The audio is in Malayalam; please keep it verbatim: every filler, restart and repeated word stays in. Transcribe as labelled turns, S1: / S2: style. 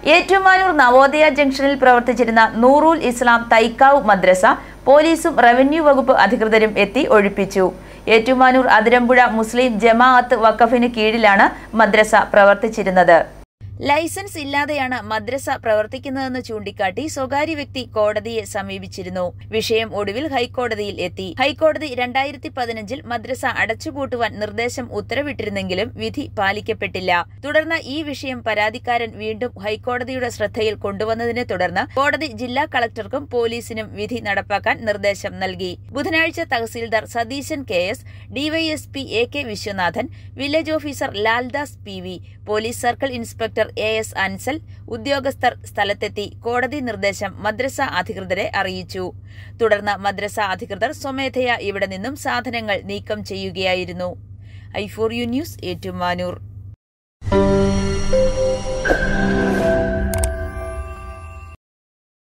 S1: ഏറ്റുമാനൂർ നവോദയ ജംഗ്ഷനിൽ പ്രവർത്തിച്ചിരുന്ന നൂറുൽ ഇസ്ലാം തൈക്കാവ് മദ്രസ പോലീസും റവന്യൂ വകുപ്പ് അധികൃതരും എത്തി ഒഴിപ്പിച്ചു. ഏറ്റുമാനൂർ അതിരമ്പുഴ മുസ്ലിം ജമാഅത്ത് വഖഫിന് കീഴിലാണ് മദ്രസ പ്രവർത്തിച്ചിരുന്നത്. ലൈസൻസ് ഇല്ലാതെയാണ് മദ്രസ പ്രവർത്തിക്കുന്നതെന്ന് ചൂണ്ടിക്കാട്ടി സ്വകാര്യ വ്യക്തി കോടതിയെ സമീപിച്ചിരുന്നു. വിഷയം ഒടുവിൽ ഹൈക്കോടതിയിൽ എത്തി. ഹൈക്കോടതി രണ്ടായിരത്തി പതിനഞ്ചിൽ മദ്രസ അടച്ചുപൂട്ടുവാൻ നിർദ്ദേശം ഉത്തരവിട്ടിരുന്നെങ്കിലും വിധി പാലിക്കപ്പെട്ടില്ല. തുടർന്ന് ഈ വിഷയം പരാതിക്കാരൻ വീണ്ടും ഹൈക്കോടതിയുടെ ശ്രദ്ധയിൽ കൊണ്ടുവന്നതിനെ തുടർന്ന് കോടതി ജില്ലാ കളക്ടർക്കും പോലീസിനും വിധി നടപ്പാക്കാൻ നിർദ്ദേശം നൽകി. ബുധനാഴ്ച tahsildar Satheesan K S, DySP A K Viswanathan, village officer Laldas P V, police circle inspector A S Ansal ഉദ്യോഗസ്ഥർ സ്ഥലത്തെത്തി കോടതി നിർദ്ദേശം മദ്രസ അധികൃതരെ അറിയിച്ചു. തുടർന്ന് മദ്രസ അധികൃതർ സ്വമേധയാ ഇവിടെ നിന്നും സാധനങ്ങൾ നീക്കം ചെയ്യുകയായിരുന്നു. I for U news, Ettumanoor.